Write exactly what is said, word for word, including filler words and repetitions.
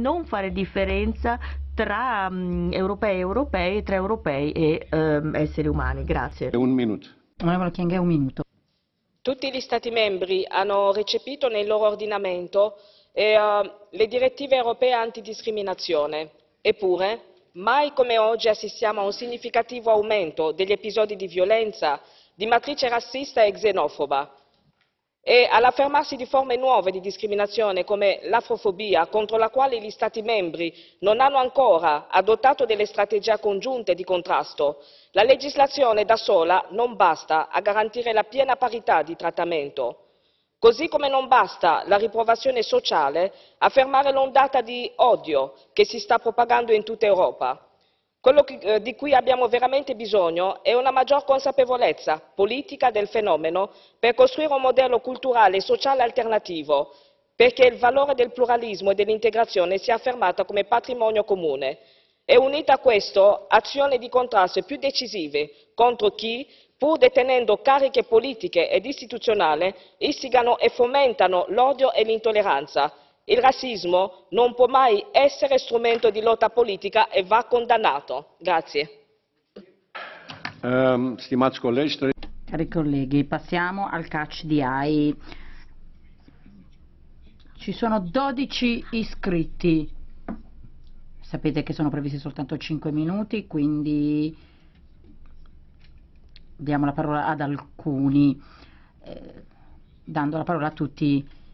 non fare differenza tra um, europei e europei, tra europei e um, esseri umani. Grazie. Un minuto. Onorevole Chienghe, un minuto. Tutti gli Stati membri hanno recepito nel loro ordinamento eh, le direttive europee antidiscriminazione, eppure mai come oggi assistiamo a un significativo aumento degli episodi di violenza di matrice razzista e xenofoba e all'affermarsi di forme nuove di discriminazione come l'afrofobia, contro la quale gli Stati membri non hanno ancora adottato delle strategie congiunte di contrasto. La legislazione da sola non basta a garantire la piena parità di trattamento. Così come non basta la riprovazione sociale a fermare l'ondata di odio che si sta propagando in tutta Europa. Quello di cui abbiamo veramente bisogno è una maggior consapevolezza politica del fenomeno per costruire un modello culturale e sociale alternativo, perché il valore del pluralismo e dell'integrazione sia affermato come patrimonio comune. E unita a questo, azioni di contrasto più decisive contro chi, pur detenendo cariche politiche ed istituzionali, istigano e fomentano l'odio e l'intolleranza. Il razzismo non può mai essere strumento di lotta politica e va condannato. Grazie. Um, stimați colegi, Cari colleghi, passiamo al catch the eye. Ci sono dodici iscritti. Sapete che sono previsti soltanto cinque minuti, quindi diamo la parola ad alcuni, eh, dando la parola a tutti